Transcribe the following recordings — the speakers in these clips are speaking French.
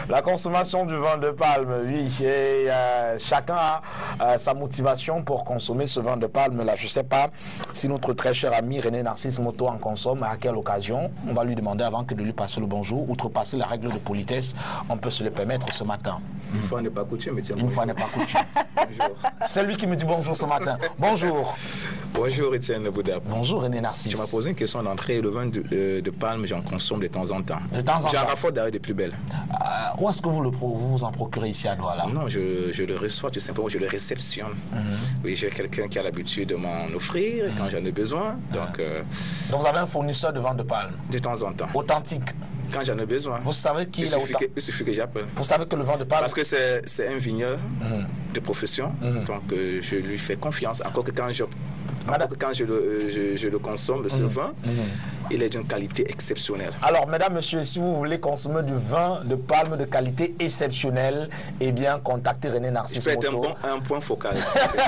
La consommation du vin de palme, oui, et chacun a sa motivation pour consommer ce vin de palme là. Je ne sais pas si notre très cher ami René Narcisse Moto en consomme, à quelle occasion. On va lui demander avant que de lui passer le bonjour. Outrepasser la règle de politesse, on peut se le permettre ce matin. Une fois n'est pas coutume, Étienne. Une fois n'est pas coutume. Bonjour. C'est lui qui me dit bonjour ce matin. Bonjour. Bonjour Étienne Boudab. Bonjour René Narcisse. Tu m'as posé une question d'entrée. Le vin de palme, j'en consomme de temps en temps. De temps en temps. J'en raffole d'ailleurs des plus belles. Où est-ce que vous en procurez ici à Douala? Non, je le reçois tout simplement, je le réceptionne. Oui, j'ai quelqu'un qui a l'habitude de m'en offrir quand j'en ai besoin. Donc vous avez un fournisseur de vin de palme? De temps en temps. Authentique? Quand j'en ai besoin. Vous savez qui est authentique? Il suffit que j'appelle. Vous savez que le vin de palme... Parce que c'est un vigneron de profession, donc je lui fais confiance. Encore que quand je le consomme, ce vin, il est d'une qualité exceptionnelle. Alors, mesdames, messieurs, si vous voulez consommer du vin de palme de qualité exceptionnelle, eh bien, contactez René Narcisse Moto. Ça peut être un point focal.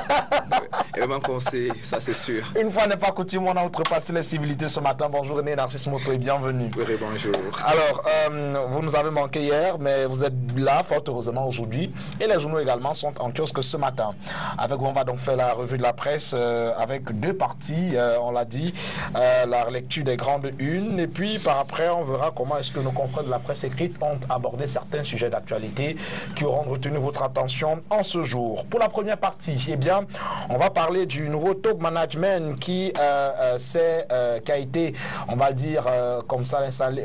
Et vraiment conseil, ça c'est sûr. Une fois n'est pas coutume, on a outrepassé les civilités ce matin. Bonjour René Narcisse Moto et bienvenue. Oui, bonjour. Alors, vous nous avez manqué hier, mais vous êtes là, fort heureusement, aujourd'hui. Et les journaux également sont en kiosque ce matin. Avec vous, on va donc faire la revue de la presse avec deux parties, on l'a dit, la lecture des grandes unes, et puis par après, on verra comment est-ce que nos confrères de la presse écrite ont abordé certains sujets d'actualité qui auront retenu votre attention en ce jour. Pour la première partie, eh bien, on va parler du nouveau top management qui a été, on va le dire comme ça,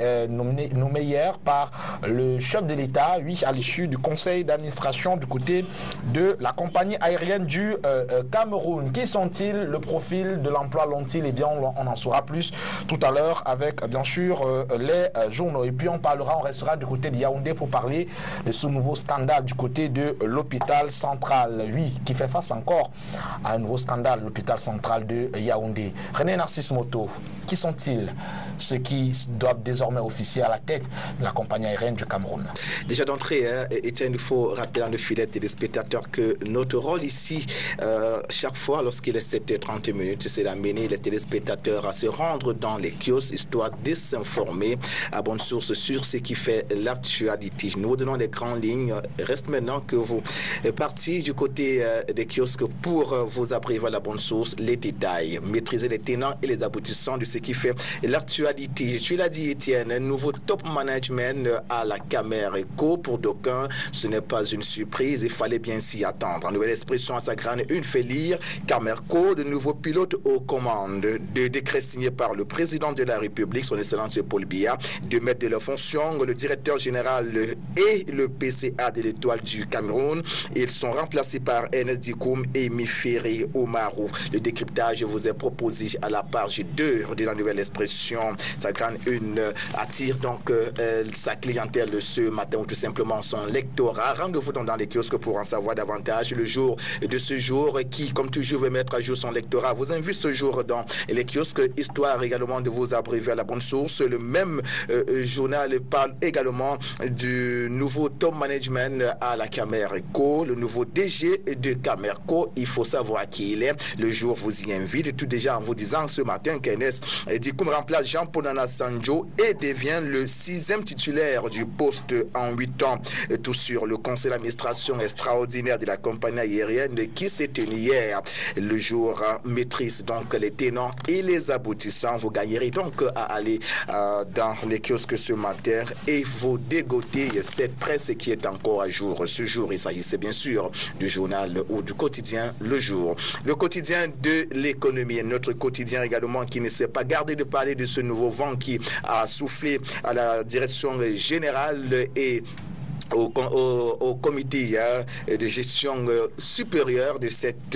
nommé hier par le chef de l'État, oui, à l'issue du conseil d'administration du côté de la compagnie aérienne du Cameroun. Qui sont-ils? Le profil de l'emploi l'ont-ils? Eh bien, on en saura plus tout à l'heure avec, bien sûr, les journaux. Et puis, on restera du côté de Yaoundé pour parler de ce nouveau scandale du côté de l'hôpital central. Oui, qui fait face encore à un nouveau scandale, l'hôpital central de Yaoundé. René Narcisse Moto, qui sont-ils, ceux qui doivent désormais officier à la tête de la compagnie aérienne du Cameroun? Déjà d'entrée, Étienne, il faut rappeler à nos fidèles téléspectateurs que notre rôle ici, chaque fois lorsqu'il est 7h30, c'est d'amener les téléspectateurs à se rendre dans les kiosques, histoire de s'informer à bonne source sur ce qui fait l'actualité. Nous vous donnons les grandes lignes. Reste maintenant que vous partiez du côté des kiosques pour vous abreuver à la bonne source, les détails, maîtriser les tenants et les aboutissants de ce qui fait l'actualité. Tu l'as dit, Étienne, un nouveau top management à la Camereco. Pour d'aucuns, ce n'est pas une surprise, il fallait bien s'y attendre. En nouvelle expression à sa grande une fait lire Camereco, de nouveaux pilotes aux commandes. De décret signé par le président de la République, son Excellence Paul Biya, de mettre de leur fonction le directeur général et le PCA de l'Étoile du Cameroun. Ils sont remplacés par Enes Dikoum et Miferi Omarou. Le décryptage vous est proposé à la page 2 de la nouvelle expression. Sa grande une attire donc sa clientèle ce matin ou tout simplement son lectorat. Rendez-vous dans les kiosques pour en savoir davantage. Le jour de ce jour qui, comme toujours, veut mettre à jour son lectorat, vous invite ce jour dans les kiosques, histoire également de vous abreuver à la bonne source. Le même journal parle également du nouveau top management à la Camereco, le nouveau DG de Camereco. Il faut savoir qui il est. Le jour vous y invite, tout déjà en vous disant ce matin qu'Enes Dikoum remplace Jean-Paul Nana Sanjo et devient le 6e titulaire du poste en 8 ans. Tout sur le conseil d'administration extraordinaire de la compagnie aérienne qui s'est tenu hier. Le jour maîtrise donc les tenants et les aboutissants. Vous gagnerez donc à aller dans les kiosques ce matin et vous dégoter cette presse qui est encore à jour. Ce jour, il s'agissait bien sûr du journal ou du quotidien Le Jour. Le quotidien de l'économie, notre quotidien également qui ne s'est pas gardé de parler de ce nouveau vent qui a soufflé à la direction générale et au comité de gestion supérieure de cette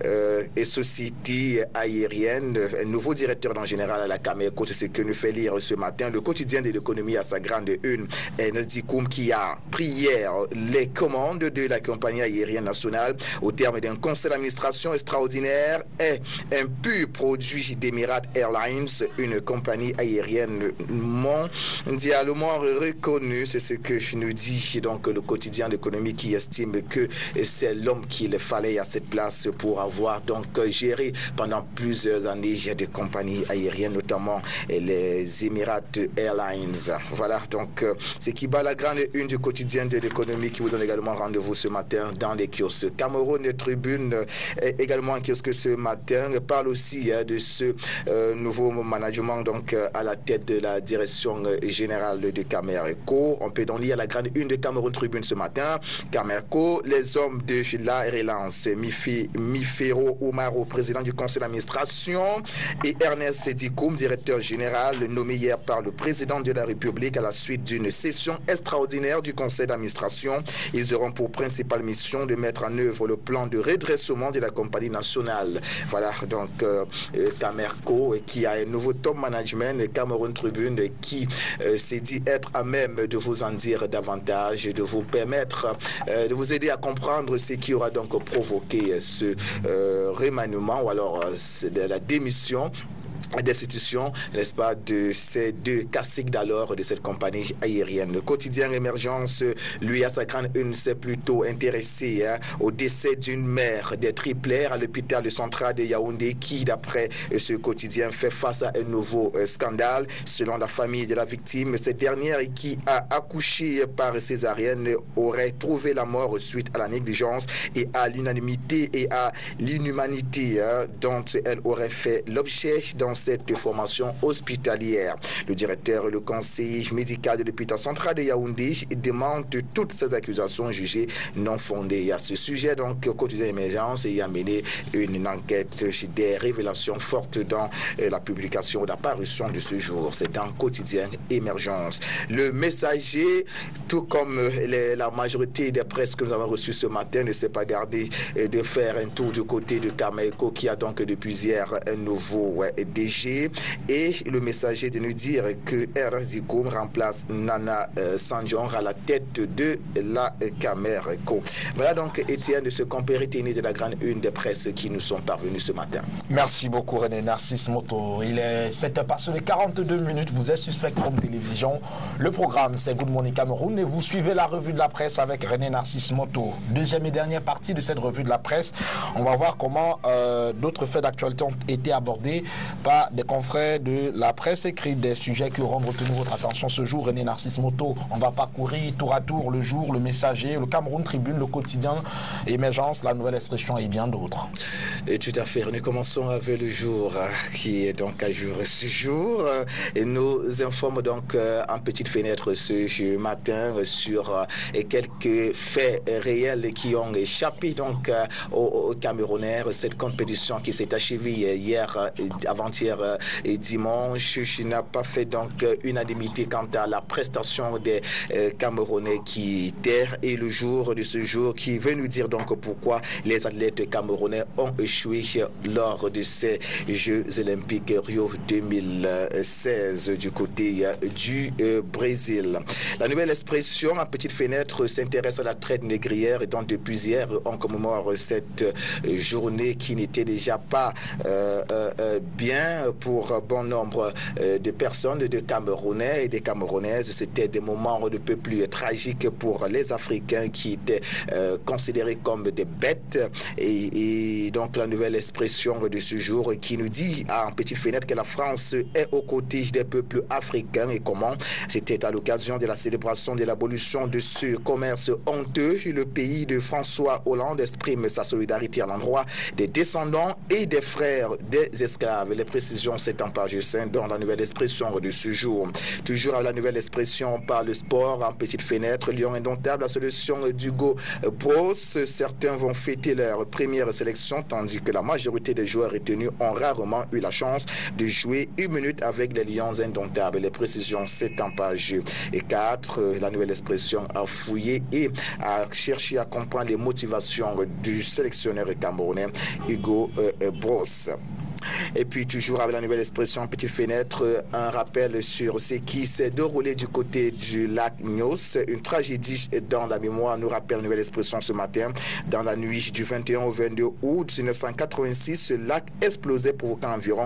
société aérienne, un nouveau directeur en général à la Camereco. C'est ce que nous fait lire ce matin le quotidien de l'économie à sa grande une. Enes Dikoum qui a pris hier les commandes de la compagnie aérienne nationale au terme d'un conseil d'administration extraordinaire est un pur produit d'Emirates Airlines, une compagnie aérienne mondialement reconnue. C'est ce que nous dit donc le quotidien d'économie qui estime que c'est l'homme qu'il fallait à cette place pour avoir donc géré pendant plusieurs années des compagnies aériennes, notamment les Emirates Airlines. Voilà donc ce qui bat la grande une du quotidien de l'économie qui vous donne également rendez-vous ce matin dans les kiosques. Cameroun Tribune également en kiosque ce matin parle aussi de ce nouveau management donc à la tête de la direction générale de Camerco. On peut donc lire la grande une de Cameroun Tribune ce matin. Camerco, les hommes de la relance, Mifero Omaro, président du conseil d'administration, et Ernest Sedikoum, directeur général, nommé hier par le président de la République à la suite d'une session extraordinaire du conseil d'administration. Ils auront pour principale mission de mettre en œuvre le plan de redressement de la compagnie nationale. Voilà donc Camerco qui a un nouveau top management, Cameroun Tribune qui s'est dit être à même de vous en dire davantage, de vous permettre, de vous aider à comprendre ce qui aura donc provoqué ce remaniement ou alors de la démission d'institutions, n'est-ce pas, de ces deux caciques d'alors de cette compagnie aérienne. Le quotidien Émergence, lui, à sa grande une, s'est plutôt intéressé au décès d'une mère des triplères à l'hôpital central de Yaoundé qui, d'après ce quotidien, fait face à un nouveau scandale. Selon la famille de la victime, cette dernière qui a accouché par césarienne aurait trouvé la mort suite à la négligence et à l'unanimité et à l'inhumanité dont elle aurait fait l'objet dans cette formation hospitalière. Le directeur et le conseiller médical de l'hôpital central de Yaoundé demande toutes ces accusations jugées non fondées. À ce sujet, donc, le quotidien Émergence a mené une enquête, des révélations fortes dans la publication, la parution de ce jour. C'est dans quotidien Émergence. Le Messager, tout comme la majorité des presses que nous avons reçues ce matin, ne s'est pas gardé de faire un tour du côté de Camerco qui a donc depuis hier un nouveau DG. Et le Messager de nous dire que Ernest Sedikoum remplace Nana Sanjong à la tête de la Camerco. Voilà donc, Étienne, de ce comparatif de la grande une des presses qui nous sont parvenus ce matin. Merci beaucoup, René Narcisse Moto. Il est 7h passé de 42 minutes. Vous êtes sur Spectrum Télévision. Le programme, c'est Good Morning Cameroun et vous suivez la revue de la presse avec René Narcisse Moto. Deuxième et dernière partie de cette revue de la presse. On va voir comment d'autres faits d'actualité ont été abordés par des confrères de la presse écrite, des sujets qui auront retenu votre attention ce jour. René Narcisse Moto, on va parcourir tour à tour le jour, le Messager, le Cameroun Tribune, le quotidien Émergence, la Nouvelle Expression et bien d'autres. Et tout à fait, nous commençons avec le jour qui est donc à jour ce jour et nous informe donc en petite fenêtre ce matin sur quelques faits réels qui ont échappé donc aux Camerounais. Cette compétition qui s'est achevée hier, avant-hier et dimanche, n'a pas fait donc unanimité quant à la prestation des Camerounais qui étaient et le jour de ce jour qui veut nous dire donc pourquoi les athlètes camerounais ont échoué lors de ces Jeux Olympiques Rio 2016 du côté du Brésil. La Nouvelle Expression en petite fenêtre s'intéresse à la traite négrière et donc depuis hier on commémore cette journée qui n'était déjà pas bien pour bon nombre de personnes, de Camerounais et des Camerounaises. C'était des moments un peu plus tragiques pour les Africains qui étaient considérés comme des bêtes et donc la Nouvelle Expression de ce jour qui nous dit en petite fenêtre que la France est aux côtés des peuples africains et comment c'était à l'occasion de la célébration de l'abolition de ce commerce honteux. Le pays de François Hollande exprime sa solidarité à l'endroit des descendants et des frères des esclaves. Les précisions, c'est en page 5 dans la Nouvelle Expression de ce jour. Toujours à la Nouvelle Expression, on parle sport en petite fenêtre. Lyon indomptable, la solution d'Hugo Bros. Certains vont fêter leur première sélection, tandis que la majorité des joueurs retenus ont rarement eu la chance de jouer une minute avec les Lions indomptables. Les précisions, c'est en page 4. La Nouvelle Expression a fouillé et a cherché à comprendre les motivations du sélectionneur camerounais Hugo Bros. Et puis toujours avec la nouvelle expression petite fenêtre, un rappel sur ce qui s'est déroulé du côté du lac Nyos. Une tragédie dans la mémoire nous rappelle la nouvelle expression ce matin. Dans la nuit du 21 au 22 août 1986, ce lac explosait provoquant environ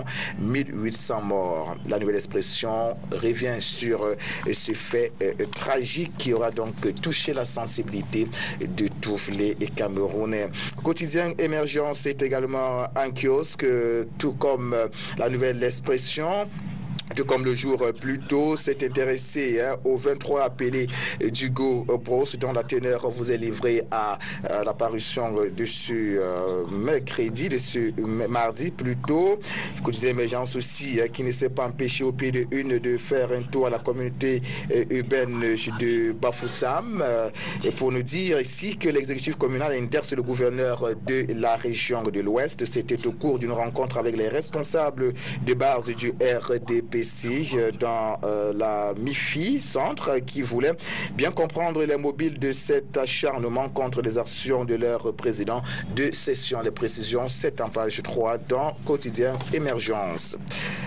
1800 morts. La nouvelle expression revient sur ce fait tragique qui aura donc touché la sensibilité de tous les Camerounais. Quotidien Émergence est également un kiosque, tout comme la nouvelle expression. Tout comme le jour plus tôt, s'est intéressé aux 23 appelés d'Hugo Bross, dont la teneur vous est livrée à la parution de ce mercredi, de ce mardi plutôt. Quotidien Émergence aussi, qui ne s'est pas empêché au pied de une de faire un tour à la communauté urbaine de Bafoussam, et pour nous dire ici que l'exécutif communal interce le gouverneur de la région de l'Ouest. C'était au cours d'une rencontre avec les responsables de base du RDP dans la MIFI centre, qui voulait bien comprendre les mobiles de cet acharnement contre les actions de leur président de session. Les précisions, c'est en page 3 dans Quotidien Émergence.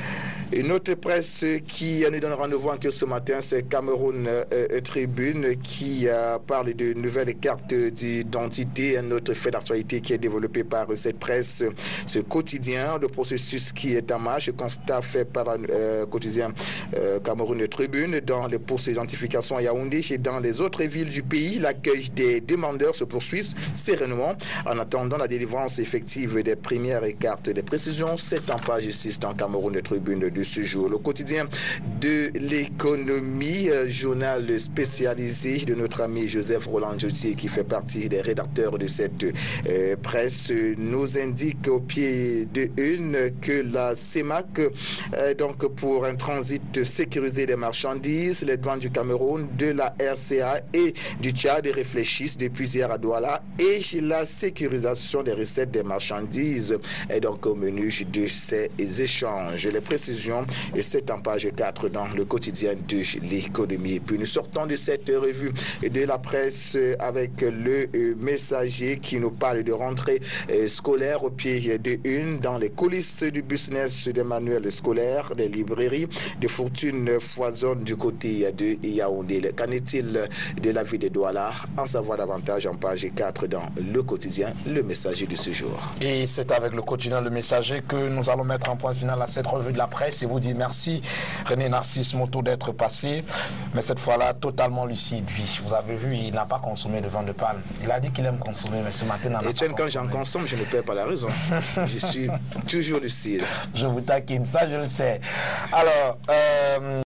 Une autre presse qui nous donne rendez-vous en ce matin, c'est Cameroun Tribune, qui parle de nouvelles cartes d'identité, un autre fait d'actualité qui est développé par cette presse, ce quotidien. Le processus qui est en marche, constat fait par le quotidien Cameroun Tribune. Dans les postes d'identification à Yaoundé et dans les autres villes du pays, l'accueil des demandeurs se poursuit sereinement en attendant la délivrance effective des premières cartes. Des précisions, c'est en page 6 dans Cameroun Tribune de ce jour. Le quotidien de l'économie, journal spécialisé de notre ami Joseph Roland Joutier, qui fait partie des rédacteurs de cette presse, nous indique au pied de une que la CEMAC, donc pour un transit sécurisé des marchandises, les douanes du Cameroun, de la RCA et du Tchad réfléchissent depuis hier à Douala, et la sécurisation des recettes des marchandises est donc au menu de ces échanges. Les précisions, et c'est en page 4 dans le quotidien de l'économie. Et puis nous sortons de cette revue de la presse avec le Messager, qui nous parle de rentrée scolaire au pied de une dans les coulisses du business des manuels scolaires, des librairies de fortune foisonnent du côté de Yaoundé. Qu'en est-il de la vie de Douala? En savoir davantage en page 4 dans le quotidien Le Messager de ce jour. Et c'est avec le quotidien Le Messager que nous allons mettre un point final à cette revue de la presse et vous dire merci René Narcisse Moto d'être passé, mais cette fois-là totalement lucide. Lui, vous avez vu, il n'a pas consommé de vin de palme. Il a dit qu'il aime consommer, mais ce matin, il Etienne, quand j'en consomme, je ne perds pas la raison. Je suis toujours lucide. Je vous taquine, ça je le sais. Alors,